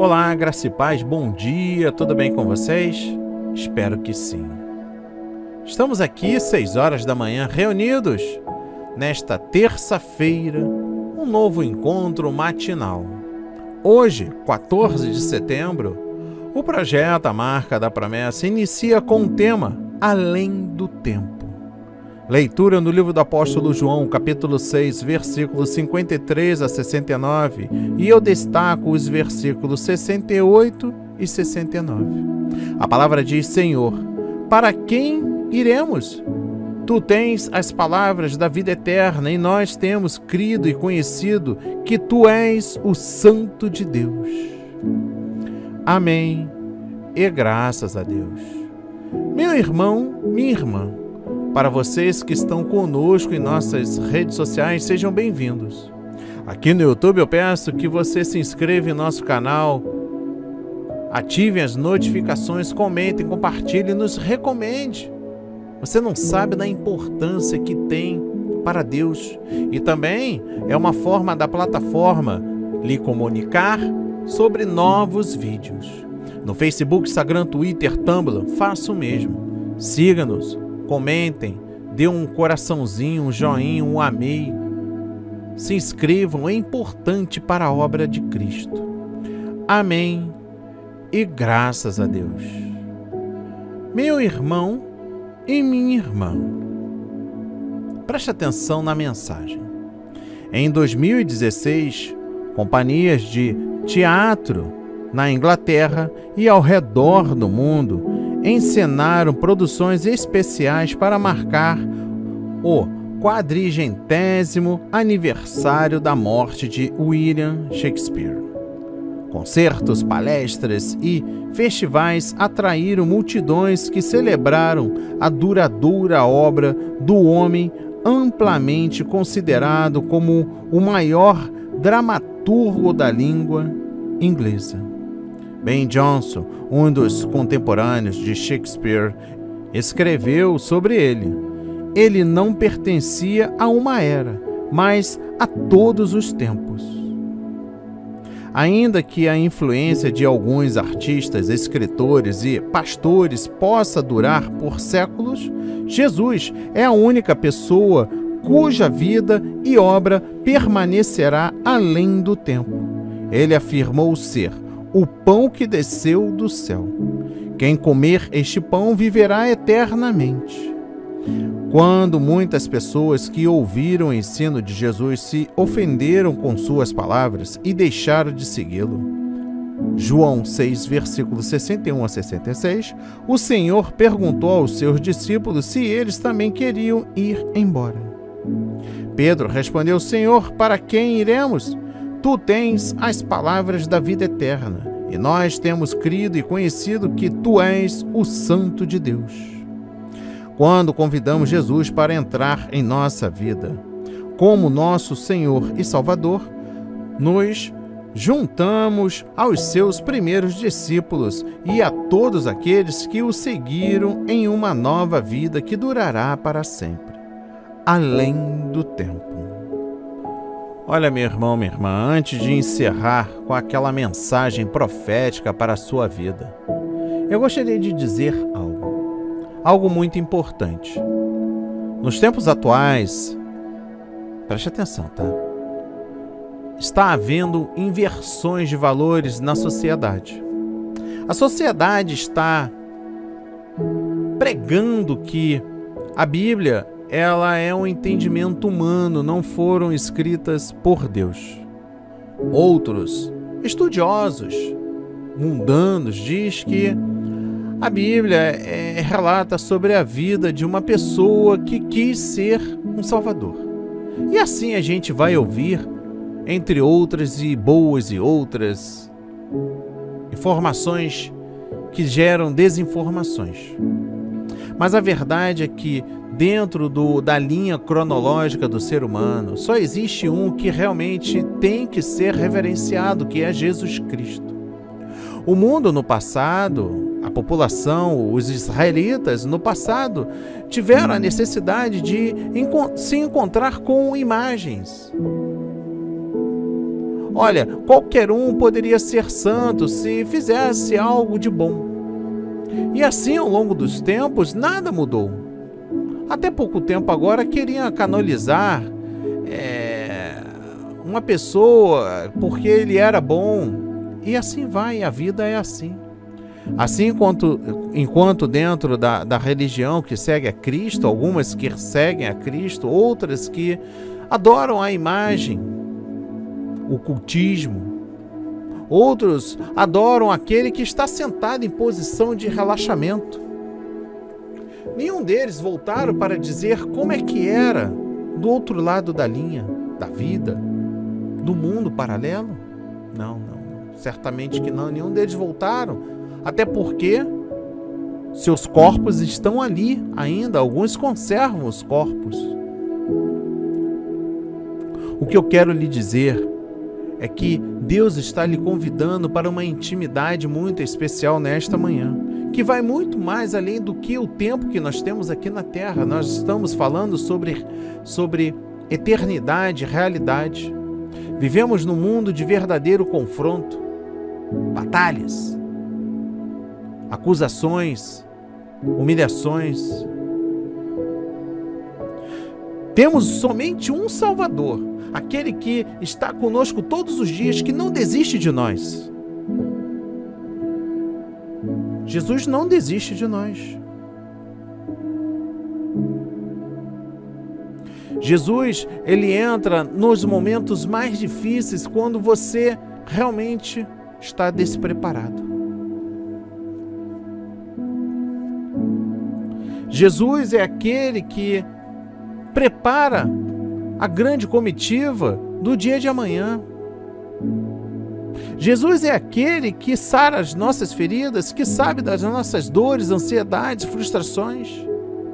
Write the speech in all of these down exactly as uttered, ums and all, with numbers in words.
Olá, graça e paz, bom dia, tudo bem com vocês? Espero que sim. Estamos aqui, seis horas da manhã, reunidos nesta terça-feira, um novo encontro matinal. Hoje, quatorze de setembro, o projeto A Marca da Promessa inicia com o tema Além do Tempo. Leitura no livro do apóstolo João, capítulo seis, versículos cinquenta e três a sessenta e nove, e eu destaco os versículos sessenta e oito e sessenta e nove. A palavra diz: Senhor, para quem iremos? Tu tens as palavras da vida eterna, e nós temos crido e conhecido que Tu és o Santo de Deus. Amém, e graças a Deus. Meu irmão, minha irmã, para vocês que estão conosco em nossas redes sociais, sejam bem-vindos. Aqui no YouTube eu peço que você se inscreva em nosso canal, ativem as notificações, comentem, compartilhem e nos recomende. Você não sabe da importância que tem para Deus. E também é uma forma da plataforma lhe comunicar sobre novos vídeos. No Facebook, Instagram, Twitter, Tumblr, faça o mesmo. Siga-nos. Comentem, dê um coraçãozinho, um joinha, um amei. Se inscrevam, é importante para a obra de Cristo. Amém e graças a Deus. Meu irmão e minha irmã, preste atenção na mensagem. Em dois mil e dezesseis, companhias de teatro na Inglaterra e ao redor do mundo encenaram produções especiais para marcar o quadrigentésimo aniversário da morte de William Shakespeare. Concertos, palestras e festivais atraíram multidões que celebraram a duradoura obra do homem amplamente considerado como o maior dramaturgo da língua inglesa. Ben Jonson, um dos contemporâneos de Shakespeare, escreveu sobre ele: ele não pertencia a uma era, mas a todos os tempos. Ainda que a influência de alguns artistas, escritores e pastores possa durar por séculos, Jesus é a única pessoa cuja vida e obra permanecerá além do tempo. Ele afirmou ser o pão que desceu do céu. Quem comer este pão viverá eternamente. Quando muitas pessoas que ouviram o ensino de Jesus se ofenderam com suas palavras e deixaram de segui-lo, João seis, versículos sessenta e um a sessenta e seis, o Senhor perguntou aos seus discípulos se eles também queriam ir embora. Pedro respondeu: Senhor, para quem iremos? Tu tens as palavras da vida eterna, e nós temos crido e conhecido que Tu és o Santo de Deus. Quando convidamos Jesus para entrar em nossa vida, como nosso Senhor e Salvador, nos juntamos aos seus primeiros discípulos e a todos aqueles que o seguiram em uma nova vida que durará para sempre, além do tempo. Olha, meu irmão, minha irmã, antes de encerrar com aquela mensagem profética para a sua vida, eu gostaria de dizer algo, algo muito importante. Nos tempos atuais, preste atenção, tá? Está havendo inversões de valores na sociedade. A sociedade está pregando que a Bíblia ela é um entendimento humano, não foram escritas por Deus. Outros estudiosos mundanos diz que a Bíblia é, relata sobre a vida de uma pessoa que quis ser um salvador. E assim a gente vai ouvir, entre outras e boas e outras, informações que geram desinformações. Mas a verdade é que dentro do, da linha cronológica do ser humano, só existe um que realmente tem que ser reverenciado, que é Jesus Cristo. O mundo no passado, a população, os israelitas no passado, tiveram a necessidade de enco- se encontrar com imagens. olha, qualquer um poderia ser santo se fizesse algo de bom. E assim, ao longo dos tempos, nada mudou. Até pouco tempo agora queriam canonizar é, uma pessoa porque ele era bom. E assim vai, a vida é assim. Assim, enquanto, enquanto dentro da, da religião que segue a Cristo, algumas que seguem a Cristo, outras que adoram a imagem, o cultismo, outros adoram aquele que está sentado em posição de relaxamento. Nenhum deles voltaram para dizer como é que era do outro lado da linha, da vida, do mundo paralelo. Não, não, certamente que não, nenhum deles voltaram. Até porque seus corpos estão ali ainda, alguns conservam os corpos. O que eu quero lhe dizer é que Deus está lhe convidando para uma intimidade muito especial nesta manhã, que vai muito mais além do que o tempo que nós temos aqui na Terra. Nós estamos falando sobre, sobre eternidade, realidade. Vivemos num mundo de verdadeiro confronto, batalhas, acusações, humilhações. Temos somente um Salvador, aquele que está conosco todos os dias, que não desiste de nós. Jesus não desiste de nós. Jesus, ele entra nos momentos mais difíceis quando você realmente está despreparado. Jesus é aquele que prepara a grande comitiva do dia de amanhã. Jesus é aquele que sara as nossas feridas, que sabe das nossas dores, ansiedades, frustrações.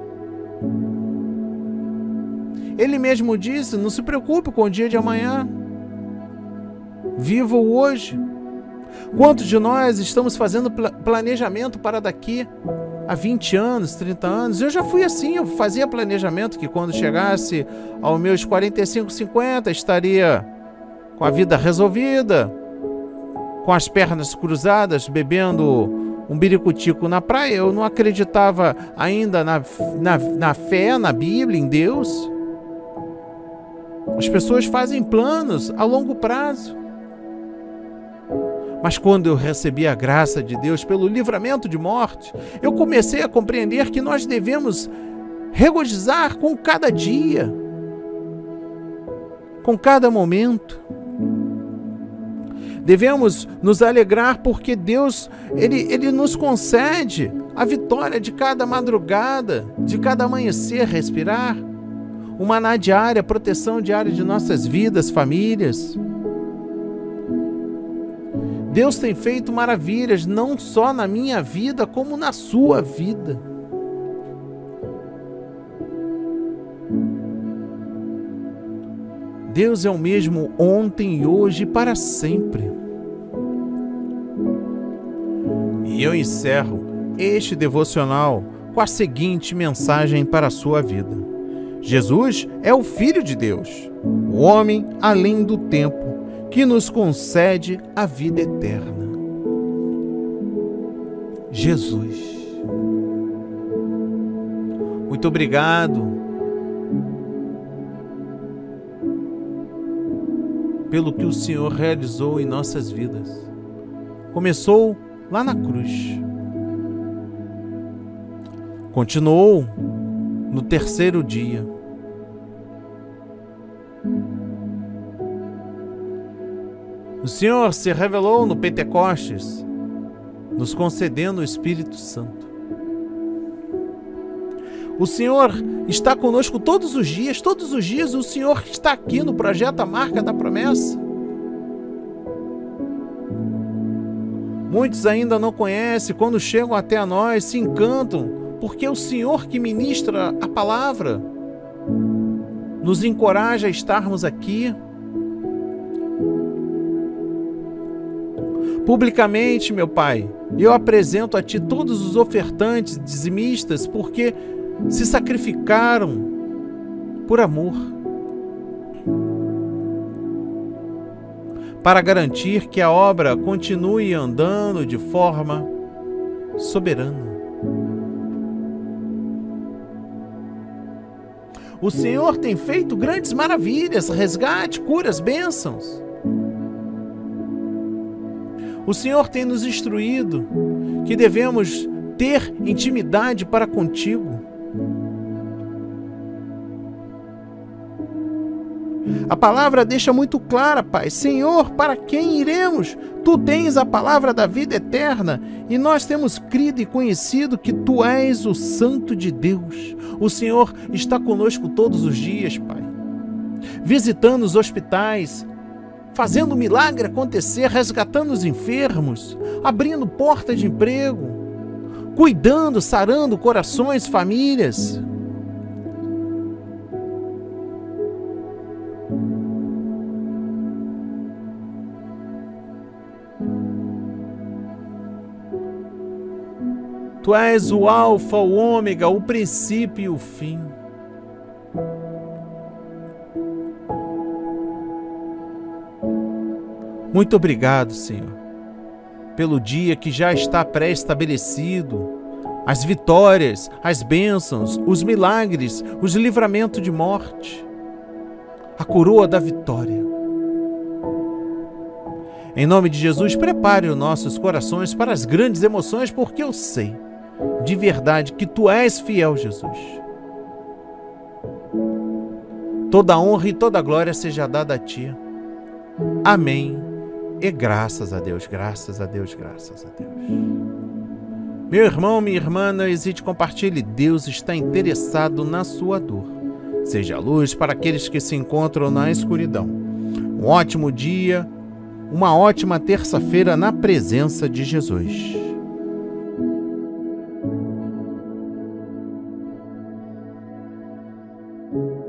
Ele mesmo disse: não se preocupe com o dia de amanhã, viva o hoje. Quantos de nós estamos fazendo planejamento para daqui há vinte anos, trinta anos? Eu já fui assim, eu fazia planejamento que quando chegasse aos meus quarenta e cinco, cinquenta, estaria com a vida resolvida, com as pernas cruzadas, bebendo um biricutico na praia. Eu não acreditava ainda na, na, na fé, na Bíblia, em Deus. As pessoas fazem planos a longo prazo. Mas quando eu recebi a graça de Deus pelo livramento de morte, eu comecei a compreender que nós devemos regozijar com cada dia, com cada momento. Devemos nos alegrar porque Deus, ele, ele nos concede a vitória de cada madrugada, de cada amanhecer, respirar, o maná diário, a proteção diária de nossas vidas, famílias. Deus tem feito maravilhas, não só na minha vida, como na sua vida. Deus é o mesmo ontem, hoje e para sempre. E eu encerro este devocional com a seguinte mensagem para a sua vida. Jesus é o Filho de Deus, o homem além do tempo, que nos concede a vida eterna. Jesus. Muito obrigado pelo que o Senhor realizou em nossas vidas. Começou lá na cruz. Continuou no terceiro dia. O Senhor se revelou no Pentecostes, nos concedendo o Espírito Santo. O Senhor está conosco todos os dias, todos os dias o Senhor está aqui no projeto A Marca da Promessa. Muitos ainda não conhecem, quando chegam até a nós, se encantam, porque é o Senhor que ministra a palavra, nos encoraja a estarmos aqui. Publicamente, meu Pai, eu apresento a Ti todos os ofertantes, dizimistas, porque se sacrificaram por amor. para garantir que a obra continue andando de forma soberana. O Senhor tem feito grandes maravilhas, resgate, curas, bênçãos. O Senhor tem nos instruído que devemos ter intimidade para contigo. A palavra deixa muito clara, Pai. Senhor, para quem iremos? Tu tens a palavra da vida eterna e nós temos crido e conhecido que Tu és o Santo de Deus. O Senhor está conosco todos os dias, Pai, visitando os hospitais, fazendo o milagre acontecer, resgatando os enfermos, abrindo portas de emprego, cuidando, sarando corações, famílias. Tu és o alfa, o ômega, o princípio e o fim. Muito obrigado, Senhor, pelo dia que já está pré-estabelecido, as vitórias, as bênçãos, os milagres, os livramentos de morte, a coroa da vitória. Em nome de Jesus, prepare os nossos corações para as grandes emoções, porque eu sei de verdade que Tu és fiel, Jesus. Toda a honra e toda a glória seja dada a Ti. Amém. E graças a Deus, graças a Deus, graças a Deus. Meu irmão, minha irmã, não hesite, compartilhe. Deus está interessado na sua dor. Seja luz para aqueles que se encontram na escuridão. Um ótimo dia, uma ótima terça-feira na presença de Jesus. Thank you.